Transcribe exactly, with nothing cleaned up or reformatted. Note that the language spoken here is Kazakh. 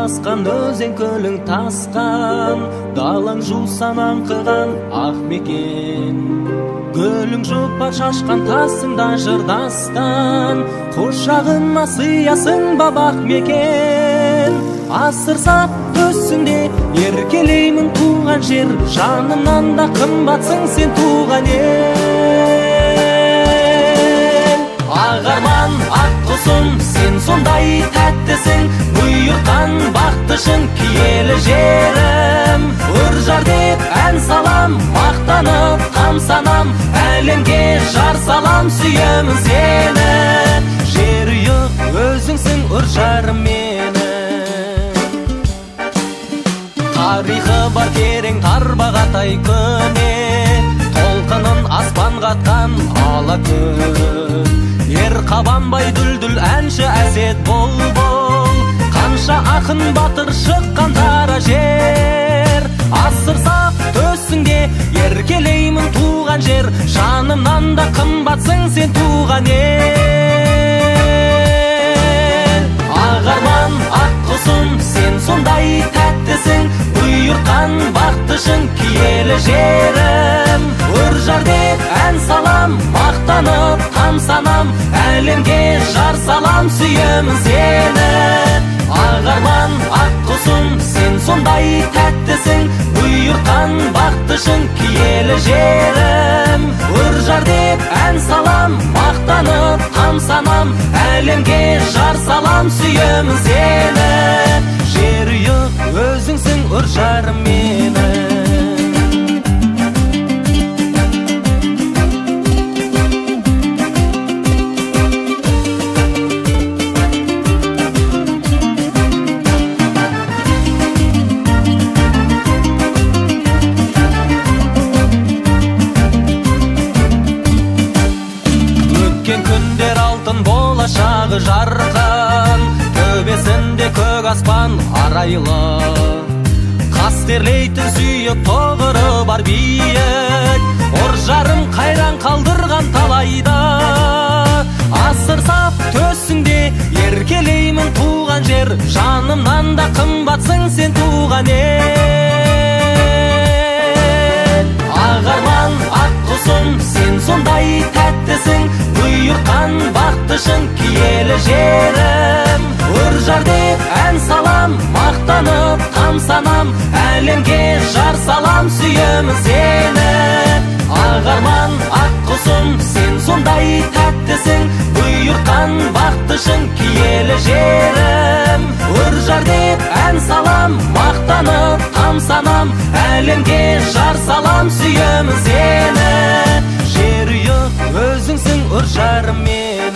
басқан, өзен көлің тасқан, далаң жусан аңқыған ақ мекен. Гүлің жұпар шашқан, тасыңда жырдастан, құшағыма сыясың бабақ мекен. Асыр сап төсіңде еркелеймін туған жер, жанымнан да қымбатсың сен туған ел. Ағарман ақ құсым, сен сондай тәттісің, бұйырқан бақтышың киелі жерім. Үржар деп ән салам, мақтанып тамсанам, әлемге жар салам, сүйемін сені. Жер үйік өзіңсің, үржарым мені. Тарихы бар терең тарбағатай көне, толқынын аспан қатқан ала күн. Ер қабанбай дүлдүл әнші әсет бол-бол, қанша ақын батыр шыққан дара жер. Асыр сап төсіңде еркелеймін туған жер, жанымнан да қымбатсың сен туған ел. Ағарман ақ құсым, сен сондай тәттісің, бұйырқан бақтышың киелі жерім. Үржар деп ән салам, мақтанып тамсанам, әлемге жар салам, сүйемін сені. Ағарман ақ құсым, сен сондай тәттісің, бұйырқан бақтышың киелі жерім. Үржар деп ән салам, мақтанып тамсанам, әлемге жар салам, сүйемін сені. Жер үйік өзіңсің, үржарым мені. Болашағы жарқын, төбесінде көк аспан арайлы. Қастерлейтін сүйіп тоғыры бар биік, үржарым қайран қалдырған талайда. Асыр сап төсіңде еркелеймін туған жер, жанымнан да қымбатсың сен туған ел. Ағарман ақ құсым, сен сондай тәттісің, бұйырқан бақтышың киелі жерім. Үржар деп ән салам, мақтанып тамсанам, әлемге жар салам, сүйемін сені. Ағарман ақ құсым, сен сондай тәттісің, бұйырқан бақтышың киелі жерім. Үржар деп ән салам, мақтанып тамсанам, әлемге жар салам, сүйемін сені. Жер үйік өзіңсің, үржарым мені.